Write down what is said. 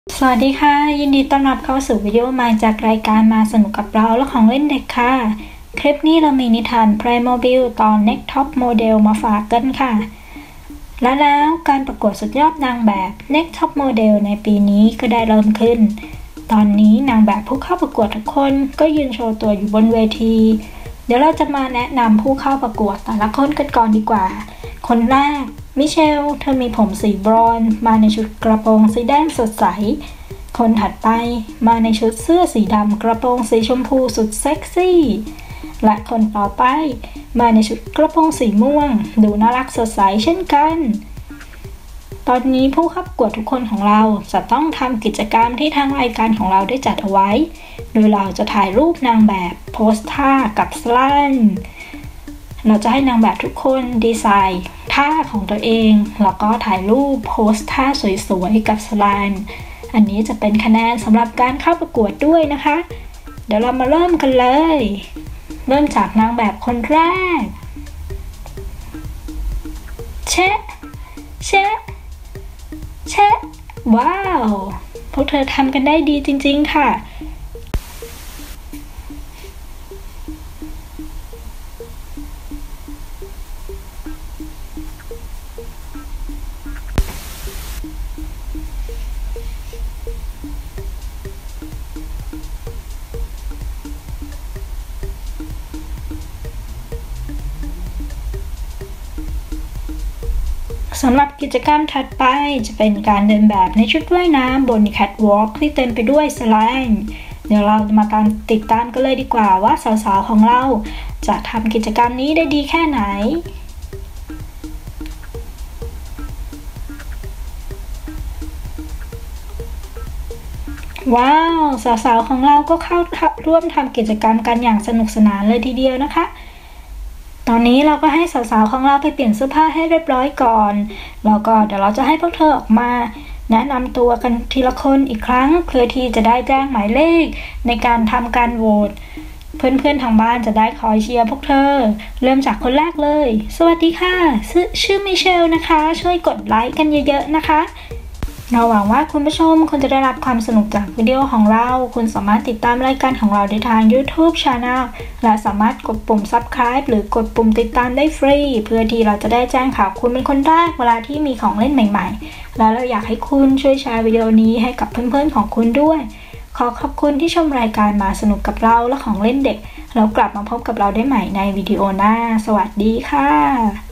สวัสดีค่ะยินดีต้อนรับเข้าสู่วิดีโอใหม่จากรายการมาสนุกกับเราและของเล่นเด็กค่ะคลิปนี้เรามีนิทาน Playmobil ตอน Next Top Model มาฝากกันค่ะและแล้วการประกวดสุดยอดนางแบบ Next Top Model ในปีนี้ก็ได้เริ่มขึ้นตอนนี้นางแบบผู้เข้าประกวดทุกคนก็ยืนโชว์ตัวอยู่บนเวทีเดี๋ยวเราจะมาแนะนำผู้เข้าประกวดแต่ละคนกันก่อนดีกว่าคนแรกมิเชลเธอมีผมสีบรอนซ์มาในชุดกระโปรงสีแดงสดใสคนถัดไปมาในชุดเสื้อสีดำกระโปรงสีชมพูสุดเซ็กซี่และคนต่อไปมาในชุดกระโปรงสีม่วงดูน่ารักสดใสเช่นกันตอนนี้ผู้เข้าประกวดทุกคนของเราจะต้องทำกิจกรรมที่ทางรายการของเราได้จัดเอาไว้โดยเราจะถ่ายรูปนางแบบโพสท่ากับสไลด์เราจะให้นางแบบทุกคนดีไซน์ท่าของตัวเองแล้วก็ถ่ายรูปโพสท่าสวยๆกับสไลด์อันนี้จะเป็นคะแนนสำหรับการเข้าประกวดด้วยนะคะเดี๋ยวเรามาเริ่มกันเลยเริ่มจากนางแบบคนแรกเชะเชะเชะว้าวพวกเธอทำกันได้ดีจริงๆค่ะสำหรับกิจกรรมถัดไปจะเป็นการเดินแบบในชุดว่ายน้ำบนแคทวอล์กที่เต็มไปด้วยสไลด์เดี๋ยวเรามาติดตามกันเลยดีกว่าว่าสาวๆของเราจะทำกิจกรรมนี้ได้ดีแค่ไหนว้าวสาวๆของเราก็เข้าร่วมทำกิจกรรมกันอย่างสนุกสนานเลยทีเดียวนะคะตอนนี้เราก็ให้สาวๆของเราไปเปลี่ยนเสื้อผ้าให้เรียบร้อยก่อนแล้วก็เดี๋ยวเราจะให้พวกเธอออกมาแนะนำตัวกันทีละคนอีกครั้งเพื่อที่จะได้แจ้งหมายเลขในการทำการโหวตเพื่อนๆทางบ้านจะได้คอยเชียร์พวกเธอเริ่มจากคนแรกเลยสวัสดีค่ะชื่อมิเชลนะคะช่วยกดไลค์กันเยอะๆนะคะเราหวังว่าคุณผู้ชมคุณจะได้รับความสนุกจากวิดีโอของเราคุณสามารถติดตามรายการของเราได้ทาง YouTube Channel และสามารถกดปุ่ม Subscribe หรือกดปุ่มติดตามได้ฟรีเพื่อที่เราจะได้แจ้งข่าวคุณเป็นคนแรกเวลาที่มีของเล่นใหม่ๆและเราอยากให้คุณช่วยแชร์วิดีโอนี้ให้กับเพื่อนๆของคุณด้วยขอขอบคุณที่ชมรายการมาสนุกกับเราและของเล่นเด็กแล้วกลับมาพบกับเราได้ใหม่ในวิดีโอหน้าสวัสดีค่ะ